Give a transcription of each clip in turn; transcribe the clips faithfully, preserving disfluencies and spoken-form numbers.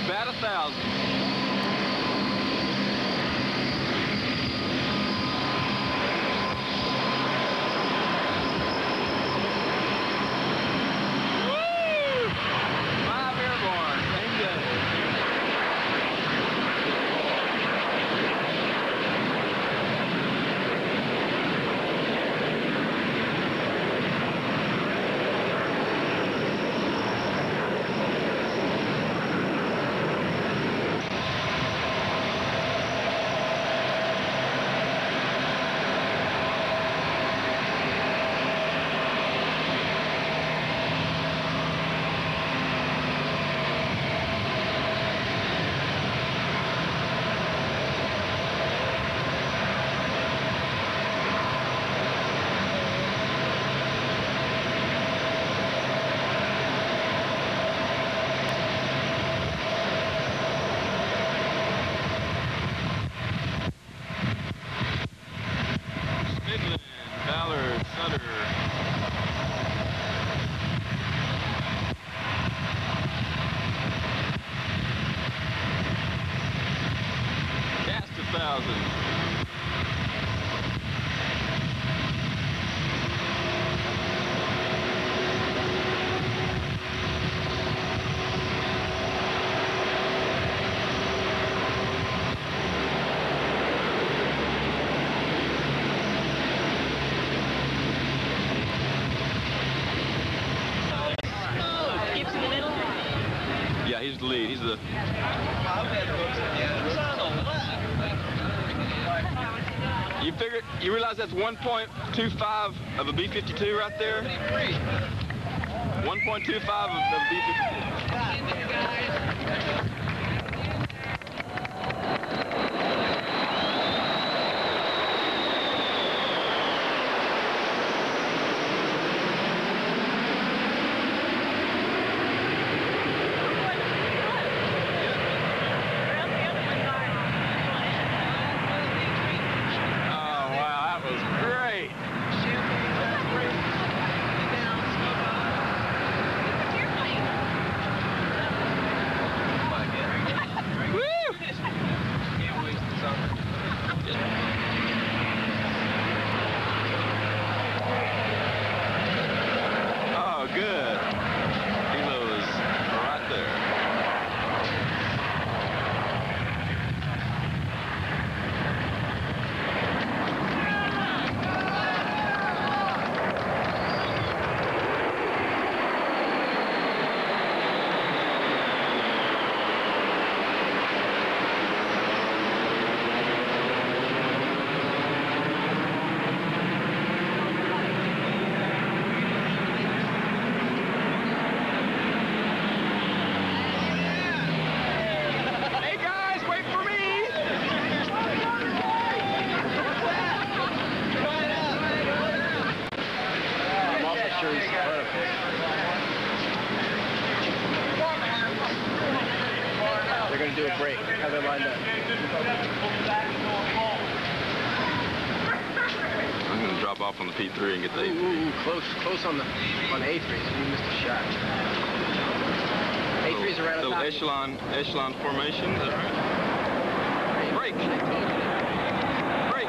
About a thousand. Yeah, he's the lead. He's the... You figure, you realize that's one point two five of a B fifty-two right there? one point two five of the B fifty-two. They're going to do a break. Have it lined up. I'm going to drop off on the P three and get the A three. Ooh, ooh, close, close on the on the A three, so you missed a shot. A three's around the top. Little echelon, echelon formation, is that right? Break. Break.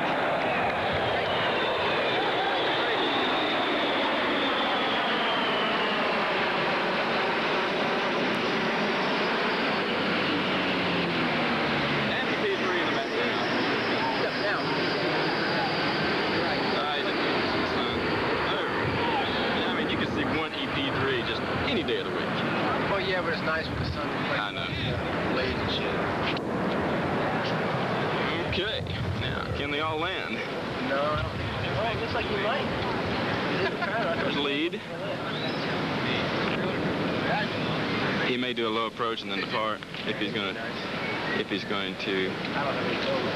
Any day of the week. Well, yeah, but it's nice with the sun. Like, I know. Blades and shit. Okay. Now, can they all land? No, I don't think so. Oh, it looks like you might. There's lead. He may do a low approach and then depart if he's going to. If he's going to. I don't have any total.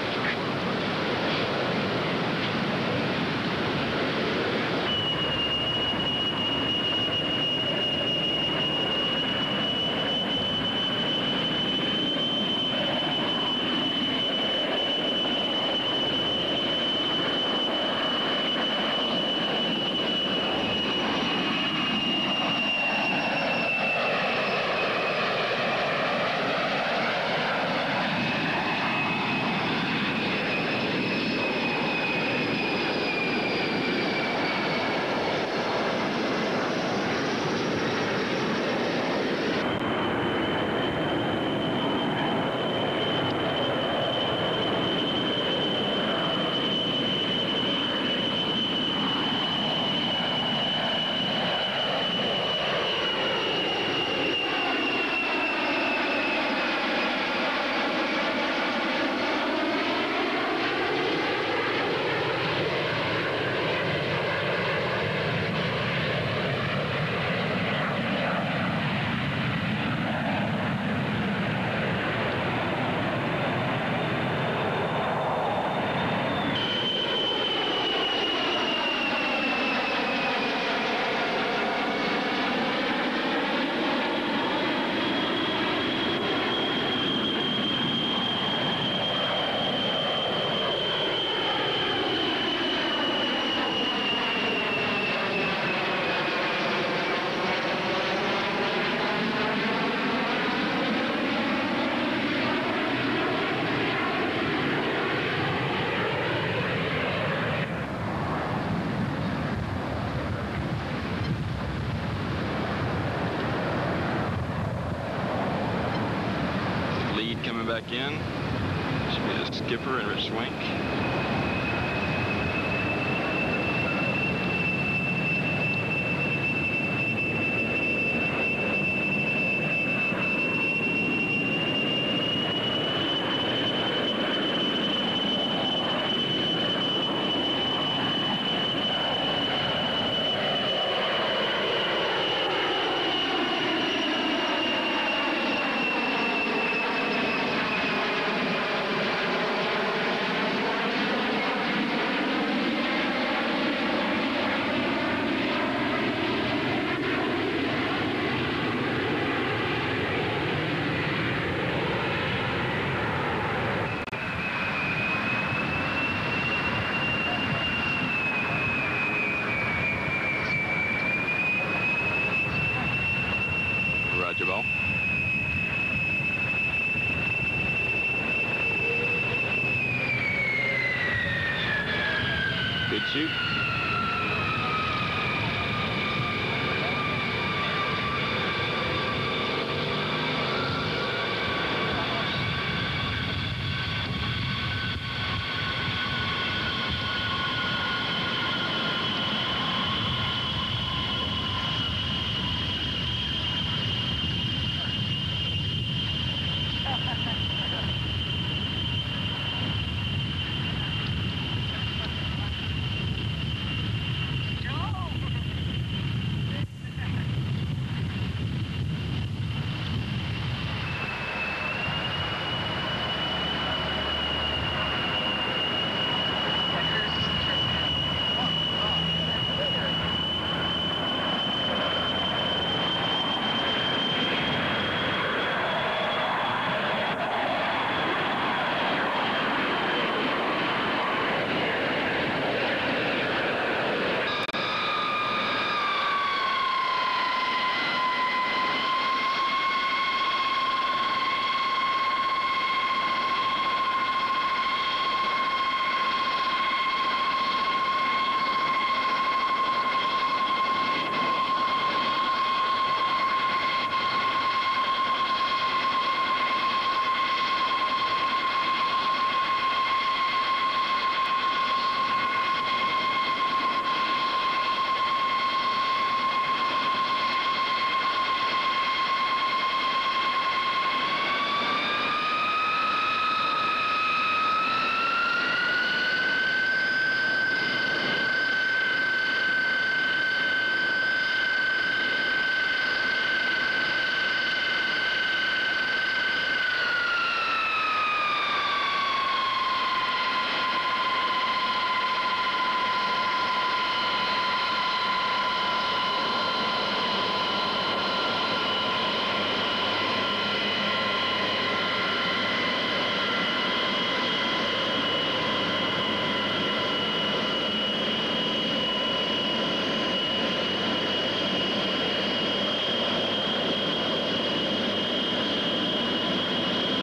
coming back in. Should be the skipper and Rich Swink. Roger, Ball. Good shoot. Ha ha ha.